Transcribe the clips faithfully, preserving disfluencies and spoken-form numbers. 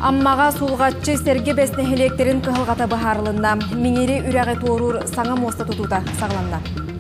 Аммаға сулғатчы серге бәснехелектерін кығылғата бағарылында меңері үрәғі торур саңа моста тұтута сағыланна.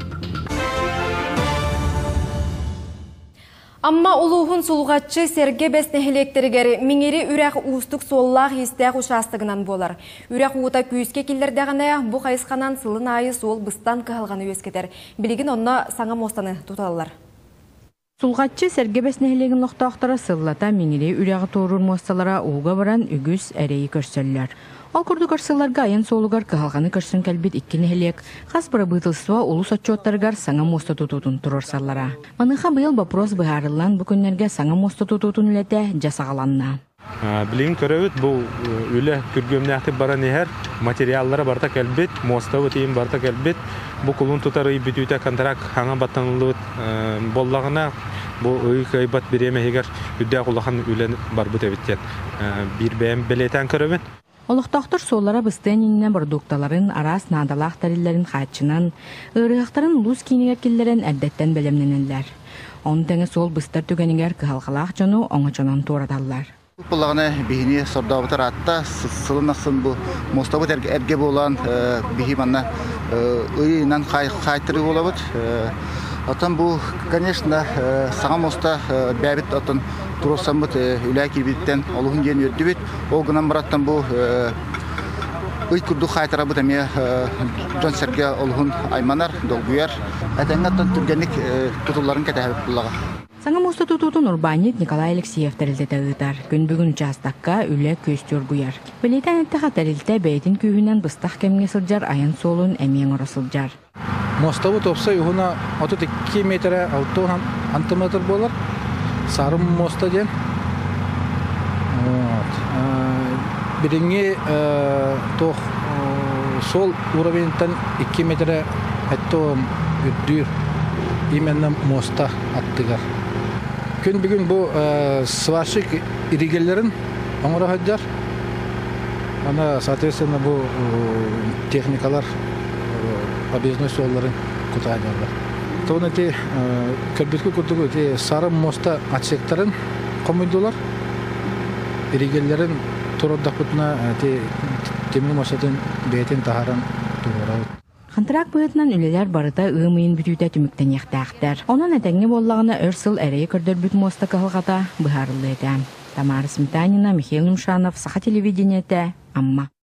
Амма улуғын сулғатчы серге бәснехелектергері меңері үрәғі ұстық соллақ естәқ ұшастығынан болар. Үрәғі ұта күйіске келдердіғіне бұ қайысқанан сылын айы сол бұстан кығылғаны өскетер. Білігін онна саңа мостаны тұталылар. Сулғатчы серге бәснехелегін лоқтақтыра сыллата меңері үрәғі торур мосталара уға баран үгіз әрейі көрсөллер. Ал күрді көрсілларға айын солуғар кығалғаны көрсін кәлбет иккені хелек, қас бұры бұйтылсыва улус отчоттарғар саңа моста тұтутын тұрорсаллара. Маныға бұйыл бапрос бұғарылан бүкінлерге саңа моста тұтутын үләті жасағаланна. Білейін көрәуіт бұл үлі күргөмнәқті баран ехер материаллары барта кәлбет, моста өтейін барта кәлбет. Бұл құлын тұтар үй бүтүйті контракт хаңа баттанылы боллағына бұл үй қайбат береме егер үдді құлақан үлі бар бұт әбіттен. Bir бәйім білетен көрәуіт. Олықтақтыр солара бұстайнинне продукталарын арас надалақ тәрелерін қайтшынан, ұрығақтарын лұз кейінігер келдерін әрдеттен бәлемненелер. Оның тәңі сол бұстар түгенігер кығалқалақ жону оңы жонан торадалар. Бұлағына бейіне сордауытыр атта, сылынақсын бұл мостабыт әрге болан бейім анна ұйынан қайтыры болабыт. Атын бұл, конечно, саңа моста бәбіт атын тұрылсан бұд үлі келбеттен олығын ген өрді бет. Ол ғынан бараттан бұл ұй күрді қайтыра бұд әме жон сәрге олығын айманар, долгүйер. Әтәңі аттан түргенік тұтыларын кәті әбіт бұлаға. Саңа моста тұтутын урбанит Николай Алексеев тәрілді тәғытар. Күн бүгін участаққа үлі көстер бұяр. Білейтен әттіға тәрілді бәйтін күйінен бұстақ кәмге сылжар, айын солын әмең ұрысылжар. Моставы топса юхуна отыз екі метр алтын антиметр болар. Сарым моста ден. Біріңе тоқ сол уровеньтен екі метр әттім үрдір именно моста аттығар. Күн бүгін бұл сварщик иригелерін оңыра хөддер. Ана, соответственно, бұл техникалар объездной солларын кутайдарлар. Тоғын әте көрбеткі күрдігі әте сары моста атсектарын комойдулар. Иригелерін тұрырдақ бұтына әте темір мостатын бәйтін тахаран туғырауыд. Хантырак бұйытынан үлелер барыта ұйымыйын бүтүйті түміктен яқтақтар. Оның әтәңе боллағына өрсіл әрейі көрдір бүт моста қағылғата бұхарылы әді. Тамара Сметанина, Михаил Нумшанов, Саха телевидениеті, Амма.